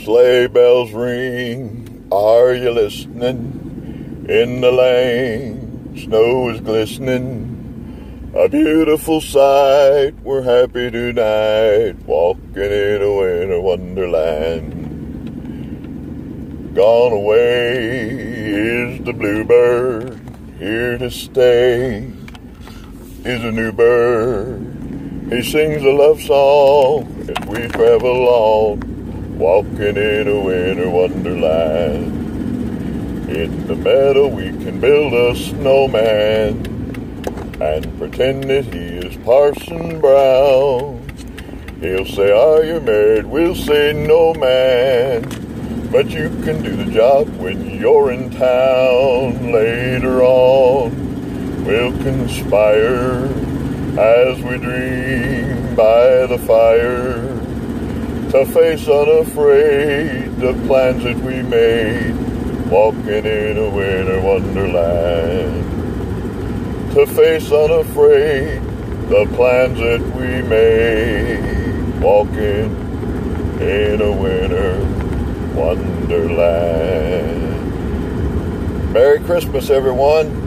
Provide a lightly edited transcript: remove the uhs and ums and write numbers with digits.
Sleigh bells ring, are you listening? In the lane, snow is glistening. A beautiful sight, we're happy tonight, walking in a winter wonderland. Gone away is the bluebird, here to stay is a new bird. He sings a love song as we travel on, walking in a winter wonderland. In the meadow we can build a snowman and pretend that he is Parson Brown. He'll say, are you married? We'll say, no, man. But you can do the job when you're in town. Later on, we'll conspire as we dream by the fire to face unafraid the plans that we made, walking in a winter wonderland. To face unafraid the plans that we made, walking in a winter wonderland. Merry Christmas, everyone.